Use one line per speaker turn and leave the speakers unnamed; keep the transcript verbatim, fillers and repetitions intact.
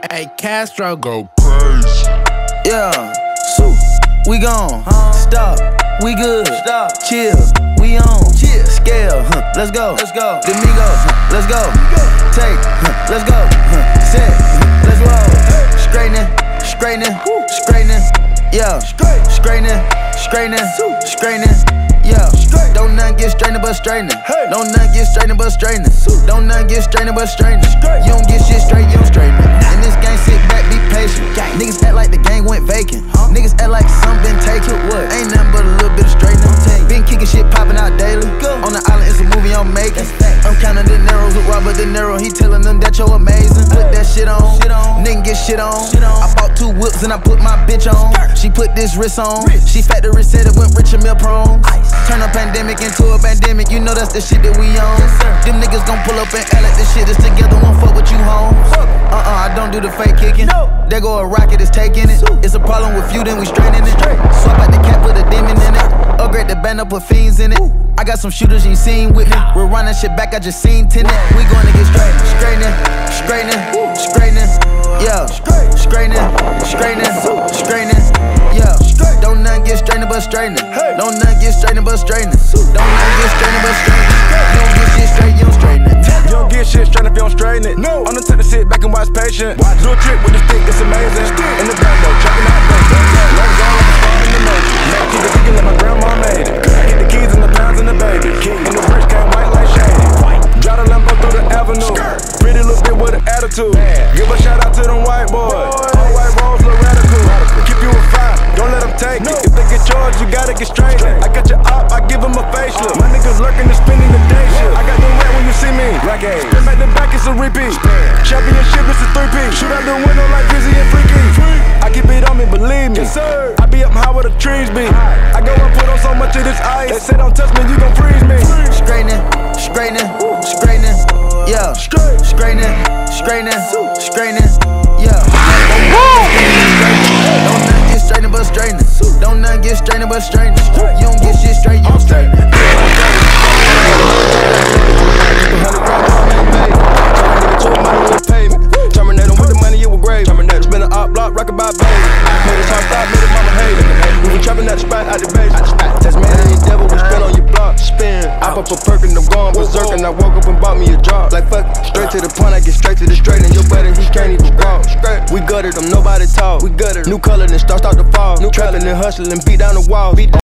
Hey, Castro go crazy.
Yeah, so we gone. Huh? Stop, we good. Stop, chill, we on. Chill, scale, huh? Let's go. Let's go. Domingo, huh? Let's go. Take, huh? Let's go. Huh? Set, huh? Let's roll. Straightening, straightening, straightening. Yeah, straightening, straightening, straightening. Yeah, don't nothing get straightening but straightening. Don't nothing get straightening but straightening. Don't nothing get straightening but straightening. You don't get shit straight, you don't straighten it. In this game, sit back, be patient. Niggas act like the game went vacant. Niggas act like something been taken. What? Ain't nothing but a little bit of straightening. Been kicking shit popping out daily. On the island, it's a movie I'm making. I'm counting the narrows with Robert De Niro. He telling them that you're amazing. Put that shit on. Nigga get shit on. I bought two whips and I put my bitch on. She put this wrist on. She factory said it went rich and meal prone. Turn a pandemic into a pandemic. You know that's the shit that we on. Them niggas gon' pull up and act like this shit is together. Won't fuck with you, home. Uh-uh, I don't do the fake kicking. There go a rocket, it's taking it. It's a problem with you, then we straightening it. Swap out the cat, put a demon in it. Upgrade the band up, put fiends in it. I got some shooters you ain't seen with me. We're running shit back, I just seen tenant. We gonna get straight, straightening, straightening, straightening. Yeah, straightening, straightening, straightening. Yeah, don't nothing get straightening but straightening. Don't nothing get straightening but straightening. Don't nothing get straightening but straightening. You don't get shit straight, you don't straighten it.
You don't get shit straight if you don't straighten it. No. I'm the type to sit back and watch patient. Watch. Do a trick with the stick, it's amazing. In the back though, checking out bacon. Let go, I'm in the matrix. Make keep it kicking like my grandma made it. I get the keys and the pounds and the baby. In the bridge came white like shady. Drive the Lambo through the avenue. Pretty little bit with an attitude. Give a shout out to them white boys. All white rolls look radical. Keep you a five, don't let them take it. If they get yours, you gotta get straight. I got your op, I give them a facelift. My niggas lurking and spending the day shift. I got the rat when you see me. Spin back to back, it's a repeat. Championship, it's a three-peat. Shoot out the window like Drizzy and Freaky. I keep it on me, believe me. Yes, sir. I be up high where the trees be. I go and put on so much of this ice. They say don't touch me, you gon' freeze me.
Straightening, straightening, straightening. Yeah, straightening, straightening, straightening. Yeah. Don't nothing get straightening but straightening. Don't nothing get straightening but straightening. You don't get shit straight, you don't straighten it.
Terminator with the money, it was grave. Terminator spin a op block, rock about baby. Made it hard stop, made it mama hate it. We were trapping at the spot, out the base. Tasmanian devil, we spin on your block. Spin. I pop a perk and I'm going berserk, and I woke up and bought me a job. Like fuck, straight to the point, I get straight to the straight, and your buddy he can't even walk. We gutted them, nobody talk. We gutted. New color, then start start to fall. New trapping and hustling, beat down the walls.